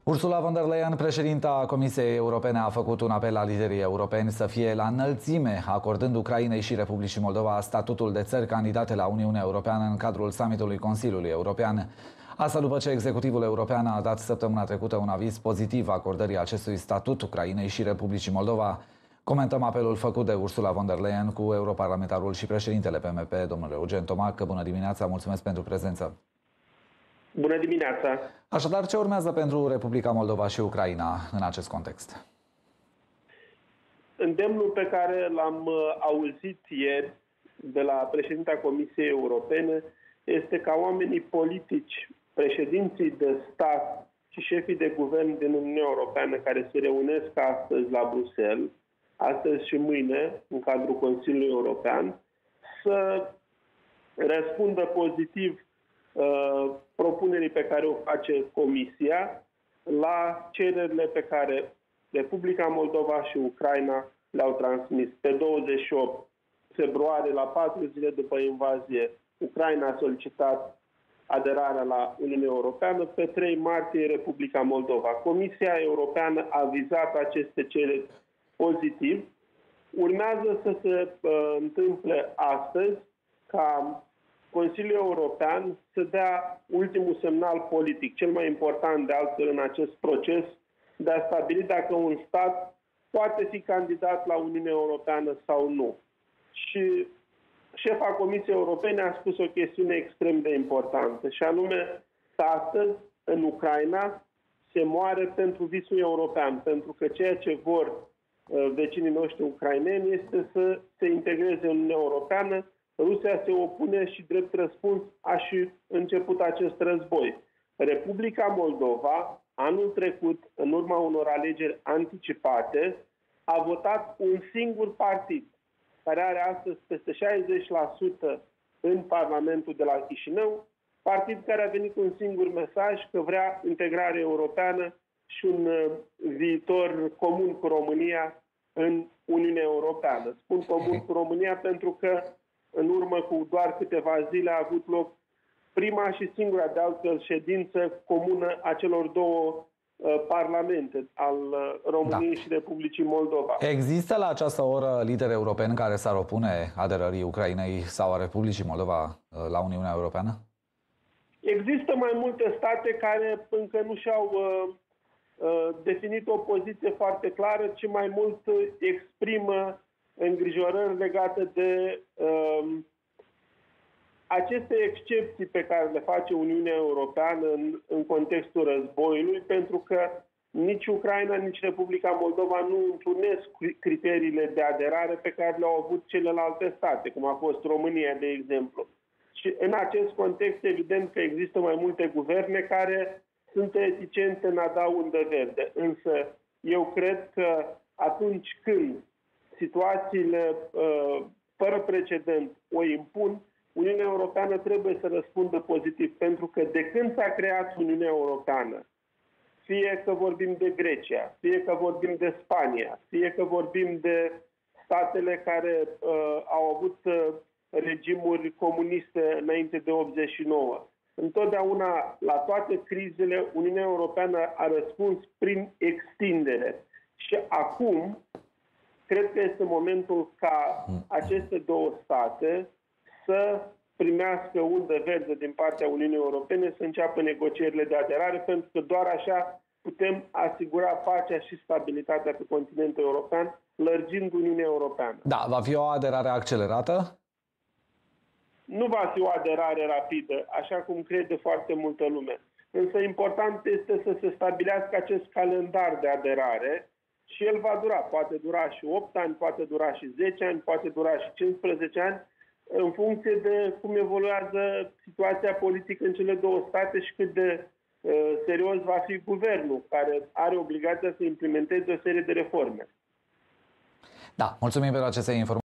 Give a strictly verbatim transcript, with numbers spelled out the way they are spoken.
Ursula von der Leyen, președinta Comisiei Europene, a făcut un apel la liderii europeni să fie la înălțime, acordând Ucrainei și Republicii Moldova statutul de țări candidate la Uniunea Europeană în cadrul summitului Consiliului European. Asta după ce executivul european a dat săptămâna trecută un aviz pozitiv acordării acestui statut Ucrainei și Republicii Moldova. Comentăm apelul făcut de Ursula von der Leyen cu europarlamentarul și președintele P M P, domnul Eugen Tomac. Bună dimineața, mulțumesc pentru prezență. Bună dimineața! Așadar, ce urmează pentru Republica Moldova și Ucraina în acest context? Îndemnul pe care l-am auzit ieri de la președinta Comisiei Europene este ca oamenii politici, președinții de stat și șefii de guvern din Uniunea Europeană care se reunesc astăzi la Bruxelles, astăzi și mâine, în cadrul Consiliului European, să răspundă pozitiv uh, propunerii pe care o face Comisia la cererile pe care Republica Moldova și Ucraina le-au transmis. Pe douăzeci și opt februarie, la patru zile după invazie, Ucraina a solicitat aderarea la Uniunea Europeană. Pe trei martie, Republica Moldova. Comisia Europeană a vizat aceste cereri pozitiv. Urmează să se uh, întâmple astăzi ca Consiliul European să dea ultimul semnal politic, cel mai important de altfel în acest proces, de a stabili dacă un stat poate fi candidat la Uniunea Europeană sau nu. Și șefa Comisiei Europene a spus o chestiune extrem de importantă, și anume că astăzi, în Ucraina, se moare pentru visul european, pentru că ceea ce vor uh, vecinii noștri ucraineni este să se integreze în Uniunea Europeană. Rusia se opune și, drept răspuns, a și început acest război. Republica Moldova, anul trecut, în urma unor alegeri anticipate, a votat un singur partid, care are astăzi peste șaizeci la sută în Parlamentul de la Chișinău, partid care a venit cu un singur mesaj, că vrea integrare europeană și un uh, viitor comun cu România în Uniunea Europeană. Spun comun cu România pentru că în urmă cu doar câteva zile a avut loc prima și singura, de altfel, ședință comună a celor două uh, parlamente, al uh, României da. și Republicii Moldova. Există la această oră lideri europeni care s-ar opune aderării Ucrainei sau a Republicii Moldova uh, la Uniunea Europeană? Există mai multe state care încă nu și-au uh, uh, definit o poziție foarte clară, ci mai mult uh, exprimă îngrijorări legate de uh, aceste excepții pe care le face Uniunea Europeană în, în contextul războiului, pentru că nici Ucraina, nici Republica Moldova nu întrunesc criteriile de aderare pe care le-au avut celelalte state, cum a fost România, de exemplu. Și în acest context, evident că există mai multe guverne care sunt reticente în a da undă verde. Însă eu cred că atunci când situațiile uh, fără precedent o impun, Uniunea Europeană trebuie să răspundă pozitiv, pentru că de când s-a creat Uniunea Europeană, fie că vorbim de Grecia, fie că vorbim de Spania, fie că vorbim de statele care uh, au avut uh, regimuri comuniste înainte de optzeci și nouă, întotdeauna la toate crizele Uniunea Europeană a răspuns prin extindere. Și acum cred că este momentul ca aceste două state să primească undă verde din partea Uniunii Europene, să înceapă negocierile de aderare, pentru că doar așa putem asigura pacea și stabilitatea pe continentul european, lărgind Uniunea Europeană. Da, va fi o aderare accelerată? Nu va fi o aderare rapidă, așa cum crede foarte multă lume. Însă important este să se stabilească acest calendar de aderare și el va dura. Poate dura și opt ani, poate dura și zece ani, poate dura și cincisprezece ani, în funcție de cum evoluează situația politică în cele două state și cât de uh, serios va fi guvernul, care are obligația să implementeze o serie de reforme. Da, mulțumim pentru aceste informații.